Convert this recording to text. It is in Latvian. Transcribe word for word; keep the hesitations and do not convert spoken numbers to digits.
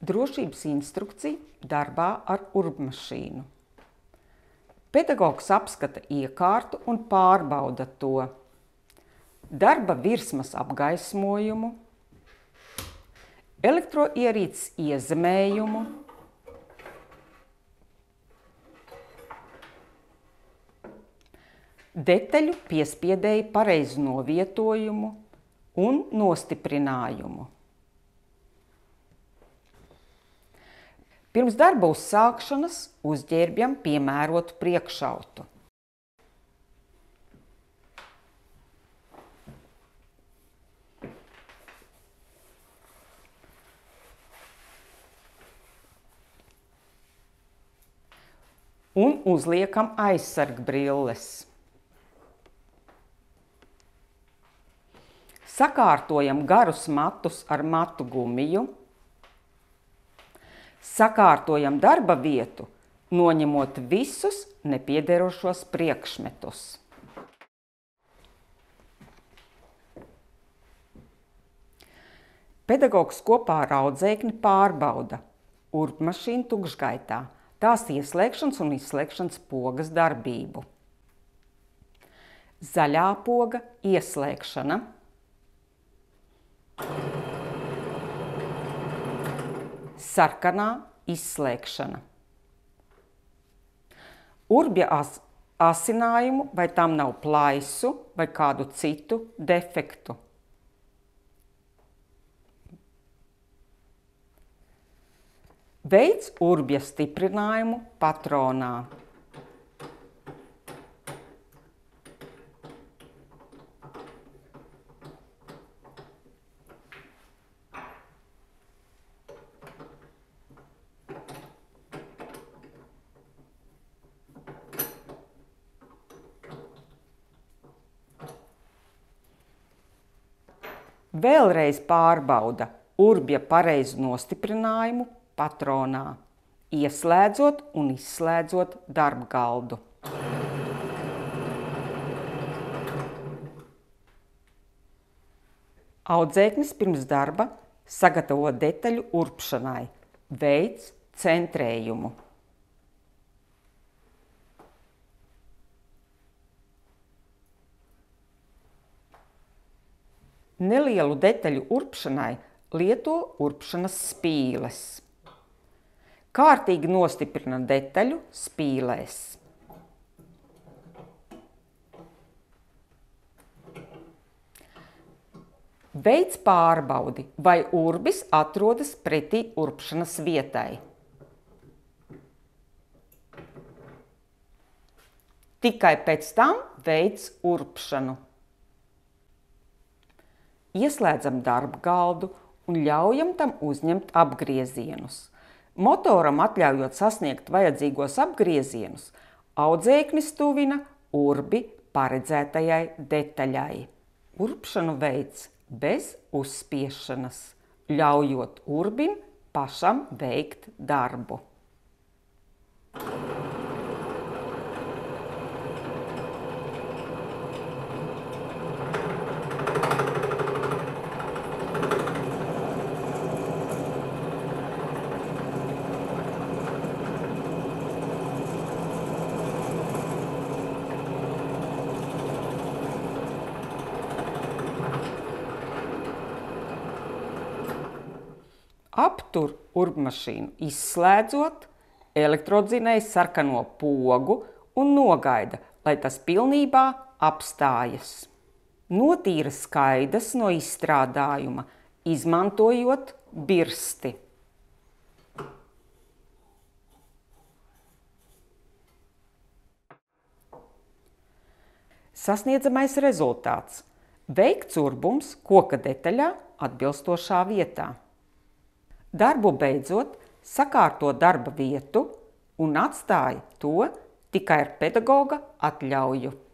Drošības instrukcija darbā ar urbmašīnu. Pedagogs apskata iekārtu un pārbauda to. Darba virsmas apgaismojumu, elektroierīces iezemējumu, detaļu piespiedēju pareizu novietojumu un nostiprinājumu. Pirms darba uzsākšanas uzģērbjam piemērotu priekšautu. Un uzliekam aizsargbrilles. Sakārtojam garus matus ar matu gumiju. Sakārtojam darba vietu, noņemot visus nepiederošos priekšmetus. Pedagogs kopā ar audzēkni pārbauda urbmašīnu tukšgaitā, tās ieslēgšanas un izslēgšanas pogas darbību. Zaļā poga ieslēgšana. Sarkanā izslēgšana. Urbja as, asinājumu, vai tam nav plaisu vai kādu citu defektu. Veids urbja stiprinājumu patronā. Vēlreiz pārbauda urbja pareizu nostiprinājumu patronā, ieslēdzot un izslēdzot darbgaldu. Audzēknis pirms darba sagatavo detaļu urbšanai, veids centrējumu. Nelielu detaļu urbšanai lieto urbšanas spīles. Kārtīgi nostiprina detaļu spīlēs. Veids pārbaudi, vai urbis atrodas pretī urbšanas vietai. Tikai pēc tam veids urbšanu. Ieslēdzam darbgaldu un ļaujam tam uzņemt apgriezienus. Motoram atļaujot sasniegt vajadzīgos apgriezienus, audzēknis tuvina urbi paredzētajai detaļai. Urbšanu veids bez uzspiešanas, ļaujot urbim pašam veikt darbu. Aptur urbmašīnu izslēdzot, elektrodzinēju sarkano pogu un nogaida, lai tas pilnībā apstājas. Notīra skaidas no izstrādājuma, izmantojot birsti. Sasniedzamais rezultāts. Veikts urbums koka detaļā atbilstošā vietā. Darbu beidzot, sakārto darba vietu un atstāja to tikai ar pedagoga atļauju.